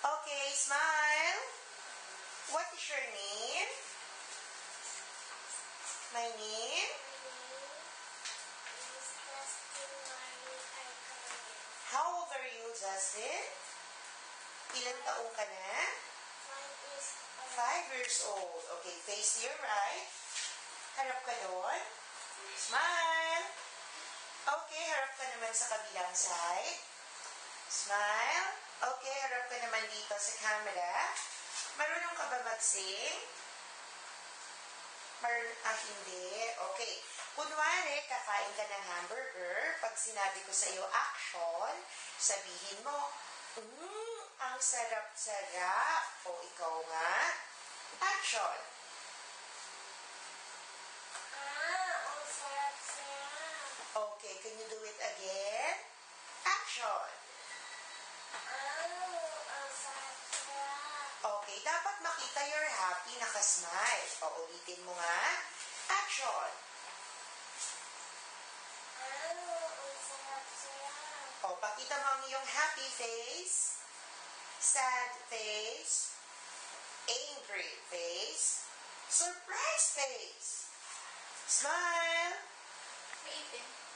Okay, smile. What is your name? My name? How old are you, Justin? Ilang taong ka na? 5 years old. Okay, face to your right. Harap ka doon. Smile. Okay, harap ka naman sa kabilang side. Smile. Okay, harap ka naman dito sa camera. Marunong ka ba mag-sing? Hindi. Okay. Kunwari, kakain ka ng hamburger. Pag sinabi ko sa iyo, action, sabihin mo, ang sarap-sarap. O, ikaw nga. Action. Ang sarap-sarap. Okay, can you do it again? Action. Ang sarap-sarap. Okay, dapat makita you're happy, nakasmile. O, ulitin mo nga. Action. Ang sarap-sarap. O, pakita mo ang iyong happy face, sad face, angry face, surprise face. Smile. May ipin.